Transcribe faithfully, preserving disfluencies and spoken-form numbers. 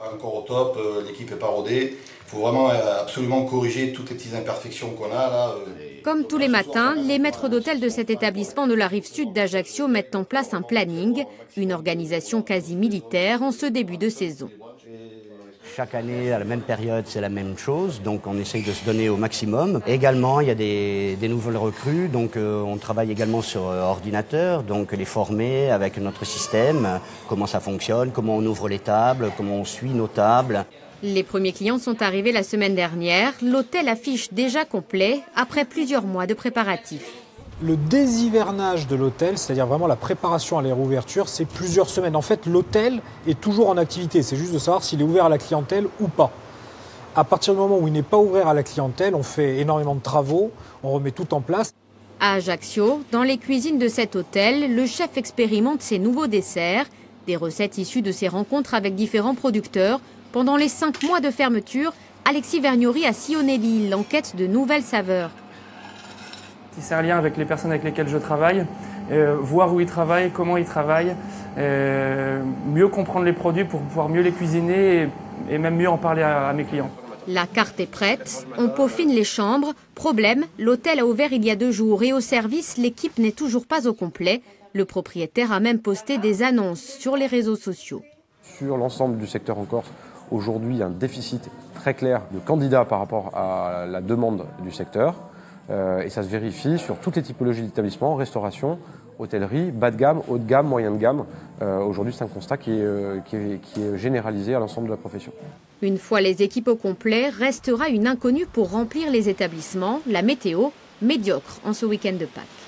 Pas encore au top, l'équipe n'est pas rodée. Il faut vraiment absolument corriger toutes les petites imperfections qu'on a là. Comme tous les matins, les maîtres d'hôtel de cet établissement de la rive sud d'Ajaccio mettent en place un planning, une organisation quasi militaire en ce début de saison. Chaque année, à la même période, c'est la même chose, donc on essaye de se donner au maximum. Également, il y a des, des nouvelles recrues, donc euh, on travaille également sur euh, ordinateur, donc les former avec notre système, comment ça fonctionne, comment on ouvre les tables, comment on suit nos tables. Les premiers clients sont arrivés la semaine dernière. L'hôtel affiche déjà complet après plusieurs mois de préparatifs. Le déshivernage de l'hôtel, c'est-à-dire vraiment la préparation à la réouverture, c'est plusieurs semaines. En fait, l'hôtel est toujours en activité. C'est juste de savoir s'il est ouvert à la clientèle ou pas. À partir du moment où il n'est pas ouvert à la clientèle, on fait énormément de travaux, on remet tout en place. À Ajaccio, dans les cuisines de cet hôtel, le chef expérimente ses nouveaux desserts, des recettes issues de ses rencontres avec différents producteurs. Pendant les cinq mois de fermeture, Alexis Vergnori a sillonné l'île en quête de nouvelles saveurs. C'est un lien avec les personnes avec lesquelles je travaille, euh, voir où ils travaillent, comment ils travaillent, euh, mieux comprendre les produits pour pouvoir mieux les cuisiner et, et même mieux en parler à, à mes clients. La carte est prête, on peaufine les chambres. Problème, l'hôtel a ouvert il y a deux jours et au service, l'équipe n'est toujours pas au complet. Le propriétaire a même posté des annonces sur les réseaux sociaux. Sur l'ensemble du secteur en Corse, aujourd'hui, il y a un déficit très clair de candidats par rapport à la demande du secteur. Euh, et ça se vérifie sur toutes les typologies d'établissements, restauration, hôtellerie, bas de gamme, haut de gamme, moyen de gamme. Euh, aujourd'hui, c'est un constat qui est, euh, qui est, qui est généralisé à l'ensemble de la profession. Une fois les équipes au complet, restera une inconnue pour remplir les établissements, la météo, médiocre en ce week-end de Pâques.